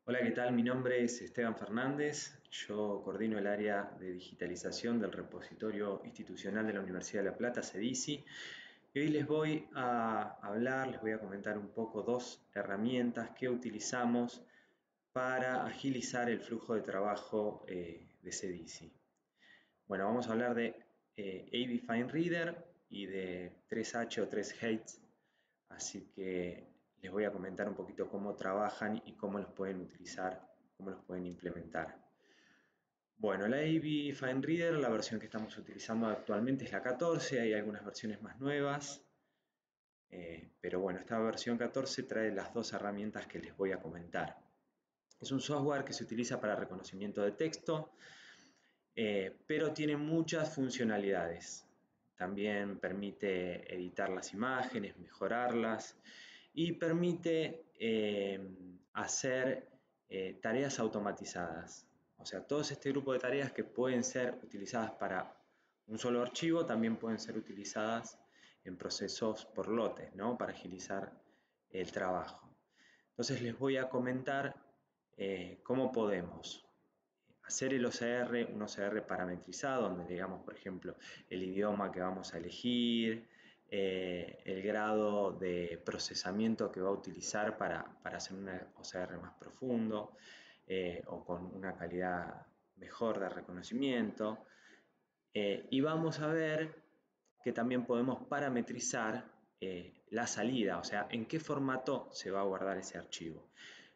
Hola, ¿qué tal? Mi nombre es Esteban Fernández. Yo coordino el área de digitalización del repositorio institucional de la Universidad de La Plata, CEDICI. Y hoy les voy a hablar, les voy a comentar un poco dos herramientas que utilizamos para agilizar el flujo de trabajo de CEDICI. Bueno, vamos a hablar de AB Fine Reader y de 3H o 3Heights. Así que les voy a comentar un poquito cómo trabajan y cómo los pueden utilizar, cómo los pueden implementar. Bueno, la AB Fine Reader, la versión que estamos utilizando actualmente es la 14, hay algunas versiones más nuevas, pero bueno, esta versión 14 trae las dos herramientas que les voy a comentar. Es un software que se utiliza para reconocimiento de texto, pero tiene muchas funcionalidades. También permite editar las imágenes, mejorarlas y permite hacer tareas automatizadas. O sea, todo este grupo de tareas que pueden ser utilizadas para un solo archivo también pueden ser utilizadas en procesos por lotes, ¿no? Para agilizar el trabajo. Entonces les voy a comentar cómo podemos hacer el OCR, un OCR parametrizado, donde digamos, por ejemplo, el idioma que vamos a elegir, el grado de procesamiento que va a utilizar para hacer un OCR más profundo o con una calidad mejor de reconocimiento. Y vamos a ver que también podemos parametrizar la salida, o sea, en qué formato se va a guardar ese archivo.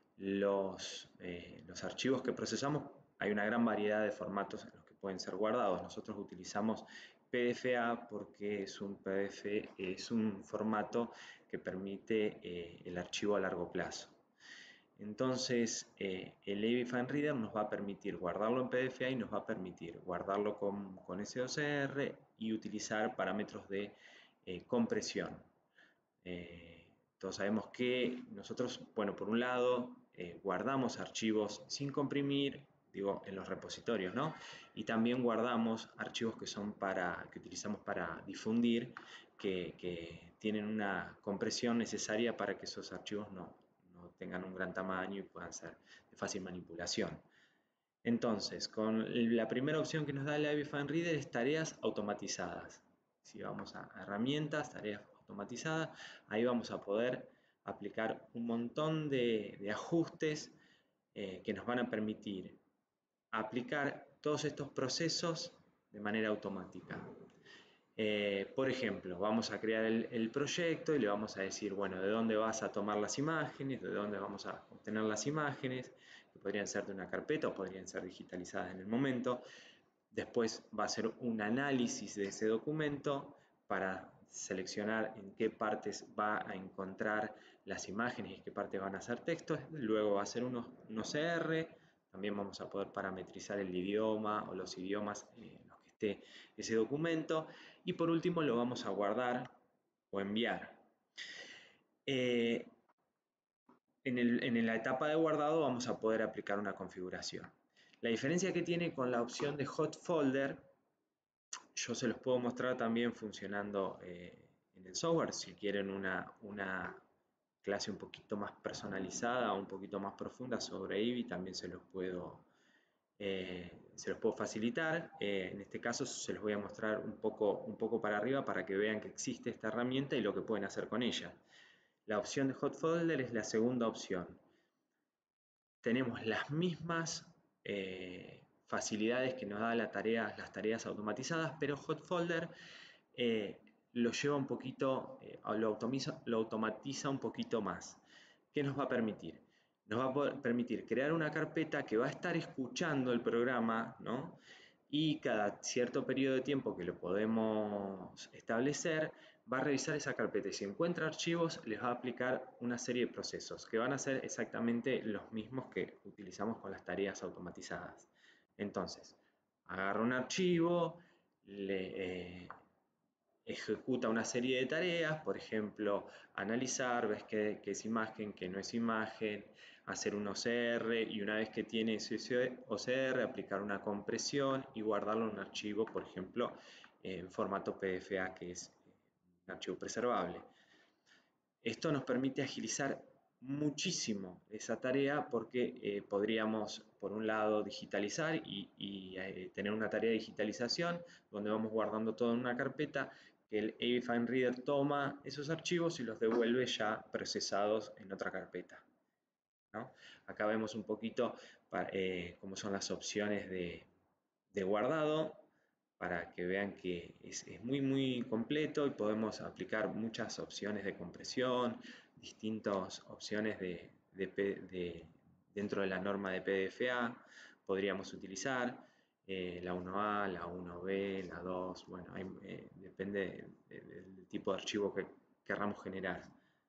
Los archivos que procesamos, hay una gran variedad de formatos en los que pueden ser guardados. Nosotros utilizamos PDFA porque es un formato que permite el archivo a largo plazo. Entonces, el AB Fine Reader nos va a permitir guardarlo en PDFA y nos va a permitir guardarlo con SOCR y utilizar parámetros de compresión. Todos sabemos que nosotros, bueno, por un lado, guardamos archivos sin comprimir, digo, en los repositorios, ¿no? Y también guardamos archivos que utilizamos para difundir, que tienen una compresión necesaria para que esos archivos no tengan un gran tamaño y puedan ser de fácil manipulación. Entonces, con la primera opción que nos da el AB Fine Reader es tareas automatizadas. Si vamos a herramientas, tareas automatizadas, ahí vamos a poder aplicar un montón de ajustes que nos van a permitir aplicar todos estos procesos de manera automática. Por ejemplo, vamos a crear el proyecto y le vamos a decir, bueno, de dónde vas a tomar las imágenes, de dónde vamos a obtener las imágenes, que podrían ser de una carpeta o podrían ser digitalizadas en el momento. Después va a hacer un análisis de ese documento para seleccionar en qué partes va a encontrar las imágenes y en qué partes van a ser textos. Luego va a hacer un OCR. También vamos a poder parametrizar el idioma o los idiomas en los que esté ese documento. Y por último lo vamos a guardar o enviar. En la etapa de guardado vamos a poder aplicar una configuración. La diferencia que tiene con la opción de hot folder, yo se los puedo mostrar también funcionando en el software. Si quieren una clase un poquito más personalizada, un poquito más profunda sobre IBI, también se los puedo facilitar. En este caso se los voy a mostrar un poco para arriba para que vean que existe esta herramienta y lo que pueden hacer con ella. La opción de hot folder es la segunda opción. Tenemos las mismas facilidades que nos da las tareas automatizadas, pero hot folder lo lleva un poquito, lo automatiza un poquito más. ¿Qué nos va a permitir? Nos va a permitir crear una carpeta que va a estar escuchando el programa, ¿no? Y cada cierto periodo de tiempo que lo podemos establecer, va a revisar esa carpeta y si encuentra archivos, les va a aplicar una serie de procesos que van a ser exactamente los mismos que utilizamos con las tareas automatizadas. Entonces, agarra un archivo, le ejecuta una serie de tareas, por ejemplo, analizar, ves que es imagen, que no es imagen, hacer un OCR y una vez que tiene ese OCR, aplicar una compresión y guardarlo en un archivo, por ejemplo, en formato PDFA, que es un archivo preservable. Esto nos permite agilizar muchísimo esa tarea porque podríamos, por un lado, digitalizar y tener una tarea de digitalización donde vamos guardando todo en una carpeta que el AV Fine Reader toma esos archivos y los devuelve ya procesados en otra carpeta, ¿no? Acá vemos un poquito cómo son las opciones de guardado para que vean que es muy completo y podemos aplicar muchas opciones de compresión, distintas opciones dentro de la norma de PDFA podríamos utilizar. La 1A, la 1B, la 2, bueno, depende del tipo de archivo que querramos generar.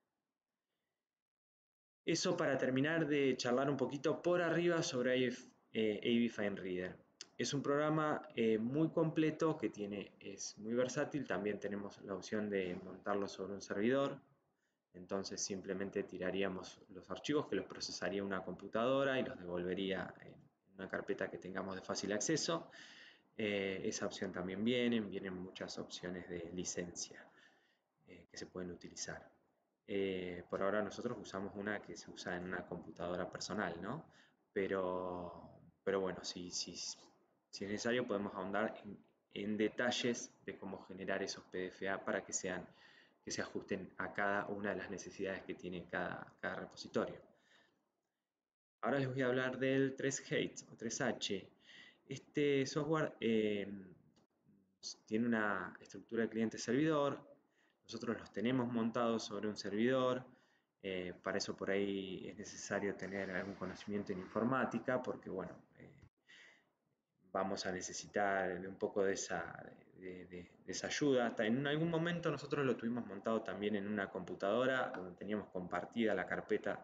Eso para terminar de charlar un poquito por arriba sobre AV Fine Reader. Es un programa muy completo que es muy versátil. También tenemos la opción de montarlo sobre un servidor. Entonces simplemente tiraríamos los archivos que los procesaría una computadora y los devolvería en una carpeta que tengamos de fácil acceso. Esa opción también vienen muchas opciones de licencia que se pueden utilizar. Por ahora nosotros usamos una que se usa en una computadora personal, ¿no? Pero bueno, si es necesario podemos ahondar en detalles de cómo generar esos PDFA para que se ajusten a cada una de las necesidades que tiene cada repositorio. Ahora les voy a hablar del 3H o 3H. Este software tiene una estructura de cliente-servidor. Nosotros los tenemos montados sobre un servidor. Para eso por ahí es necesario tener algún conocimiento en informática porque, bueno, vamos a necesitar de un poco de esa ayuda. Hasta en algún momento nosotros lo tuvimos montado también en una computadora donde teníamos compartida la carpeta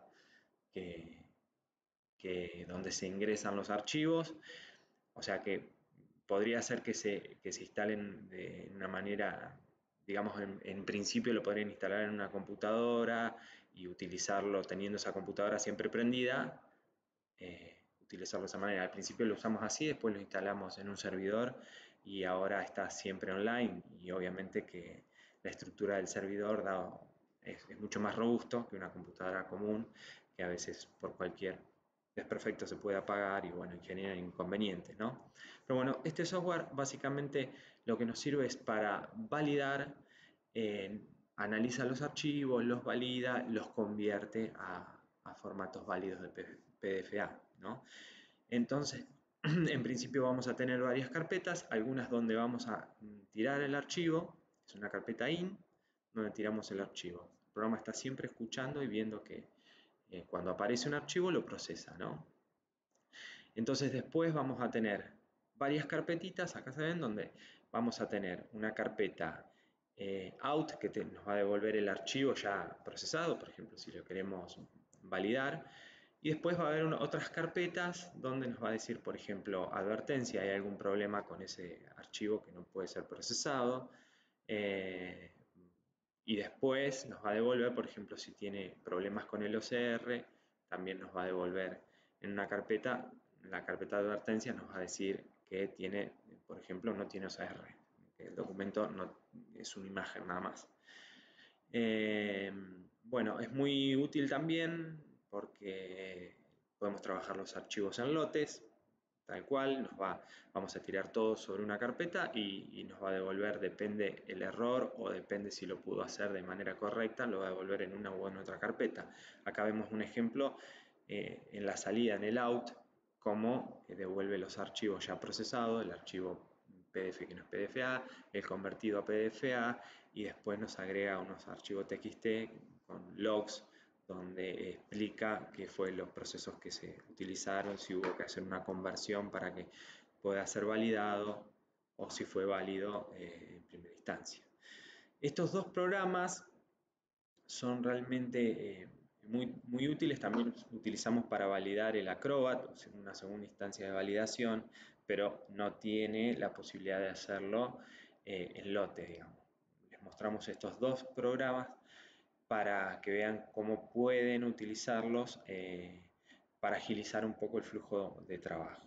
donde se ingresan los archivos. O sea que podría ser que se instalen de una manera, digamos, en principio lo podrían instalar en una computadora y utilizarlo teniendo esa computadora siempre prendida, utilizarlo de esa manera. Al principio lo usamos así, después lo instalamos en un servidor y ahora está siempre online y obviamente que la estructura del servidor es mucho más robusto que una computadora común que a veces por cualquier desperfecto se puede apagar y bueno, genera inconvenientes, ¿no? Pero bueno, este software básicamente lo que nos sirve es para validar, analiza los archivos, los valida, los convierte a formatos válidos de PDFA, ¿no? Entonces, en principio vamos a tener varias carpetas, algunas donde vamos a tirar el archivo, es una carpeta in, donde tiramos el archivo. El programa está siempre escuchando y viendo que cuando aparece un archivo lo procesa, ¿no? Entonces después vamos a tener varias carpetitas, acá se ven, donde vamos a tener una carpeta out que nos va a devolver el archivo ya procesado, por ejemplo, si lo queremos validar. Y después va a haber otras carpetas donde nos va a decir, por ejemplo, advertencia, hay algún problema con ese archivo que no puede ser procesado. Y después nos va a devolver, por ejemplo, si tiene problemas con el OCR, también nos va a devolver en una carpeta, la carpeta de advertencias nos va a decir que tiene, por ejemplo, no tiene OCR, que el documento no es una imagen nada más. Bueno, es muy útil también porque podemos trabajar los archivos en lotes, tal cual, vamos a tirar todo sobre una carpeta y nos va a devolver, depende el error o depende si lo pudo hacer de manera correcta, lo va a devolver en una u en otra carpeta. Acá vemos un ejemplo en la salida, en el out, cómo devuelve los archivos ya procesados, el archivo PDF que no es PDFA, el convertido a PDFA y después nos agrega unos archivos TXT con logs donde explica qué fue los procesos que se utilizaron, si hubo que hacer una conversión para que pueda ser validado o si fue válido en primera instancia. Estos dos programas son realmente muy útiles, también los utilizamos para validar el Acrobat, una segunda instancia de validación, pero no tiene la posibilidad de hacerlo en lotes, digamos. Les mostramos estos dos programas para que vean cómo pueden utilizarlos para agilizar un poco el flujo de trabajo.